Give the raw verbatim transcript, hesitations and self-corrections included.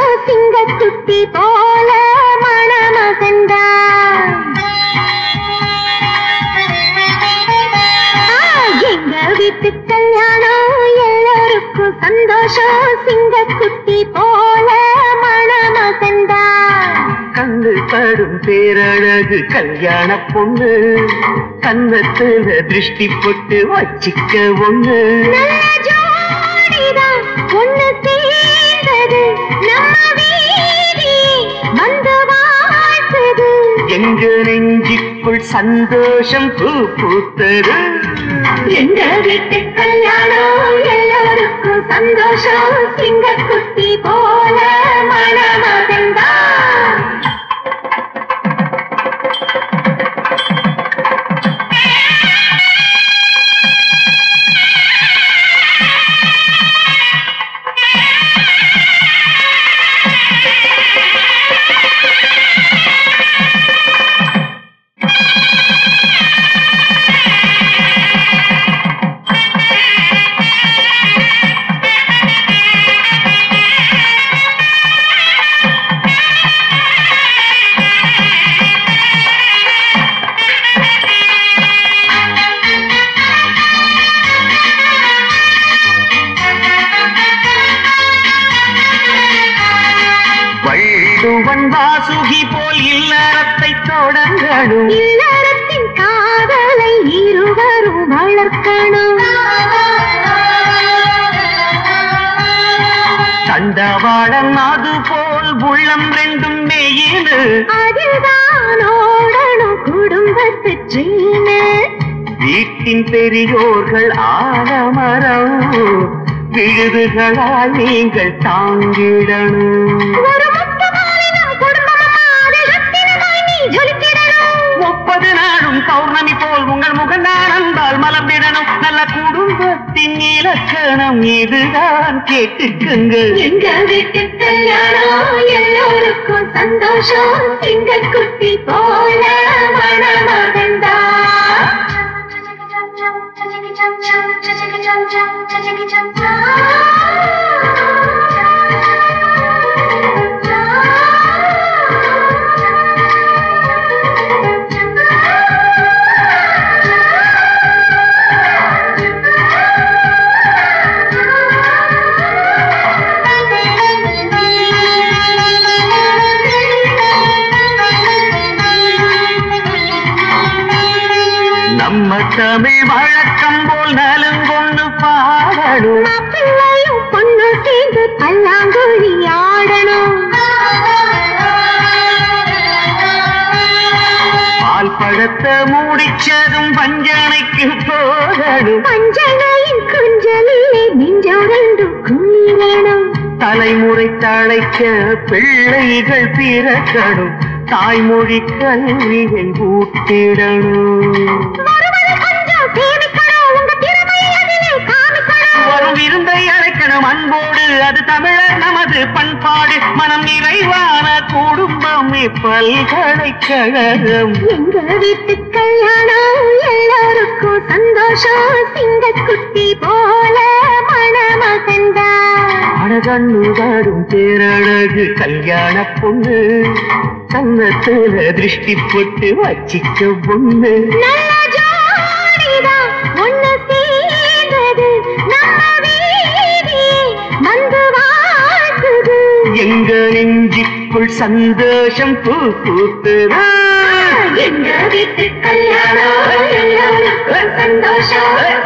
சிங்கக்குட்டி போல மணமகந்தா எங்க வீட்டு கல்யாணம் எல்லோருக்கும் சந்தோஷம் சிங்கக்குட்டி போல மணமகந்தா கண்ணு படும் பேரழகு கல்யாண பொண்ணு கண்ணத்துல திருஷ்டி போட்டு வச்சிக்க ஒண்ணு நல்ல ஜோடிதான் ஒண்ணு சேர்ந்தது நம்ம வீதி வந்து வாழ்த்தது எங்க நெஞ்சுக்குள் சந்தோஷம் பூ பூத்தது எங்க வீட்டு கல்யாணம் எல்லோருக்கும் சந்தோஷம் சிங்கக்குட்டி போல மணமகந்தா வாசுகி போல் இல்லறத்தை தொடங்கணும் இல்லறத்தின் காதலை இருவரும் வளர்க்கணும் தண்டவாளம் அது போல் உள்ளம் ரெண்டும் மெயிலு அதில்தான் ஓடணும் குடும்பத்து ஜீனு வீட்டின் பெரியோர்கள் ஆலமரம் விழுதுகளால் நீங்கள் தாங்கிடணும் முப்பது நாளும் பௌர்ணமி போல் உங்கள் முகந்தான் அன்பால் மலர்ந்திடணும் நல்ல குடும்பத்தின் இலக்கணம் இதுதான் கேட்டுக்குங்க எங்க வீட்டு கல்யாணம் எல்லோருக்கும் சந்தோஷம் சிங்கக்குட்டி போல மணமகந்தா நம்ம தமிழ் வழக்கம் போல் நலுங்கொண்டு பாடணும் பிள்ளையும் பொண்ணு சேர்ந்து பல்லாங்குழி ஆடணும் பால் பழத்தை மூடிச்சதும் பஞ்சனைக்கு போகணும் பஞ்சனையின் குஞ்சலிலே நெஞ்சம் ரெண்டும் குளிரணும் தலைமுறை தழைக்க பிள்ளைகள் பிறக்கணும் தாய்மொழி கல்வியை ஊட்டிடணும் வரும் இருந்தை அழைக்கணும் அன்போடு அது தமிழர் நமது பண்பாடு மனம் நிறைவான குடும்பம் பல்கலைக்கழகம் எங்க வீட்டு கல்யாணம் எல்லாருக்கும் சந்தோஷம் சிங்கக்குட்டி போல மணமகந்தா அழகண்ணு வாடும் பேரழகு கல்யாண பொண்ணு கண்ணத்துல திருஷ்டி போட்டு வச்சிக்க பொண்ணு நல்ல ஜோடிதான் ஒண்ணு சேர்ந்தது நம்ம வீதி வந்து வாழ்த்துது எங்க நெஞ்சுக்குள் சந்தோஷம் பூ பூத்துது எங்க வீட்டு கல்யாணம் எல்லாருக்கும் சந்தோஷம்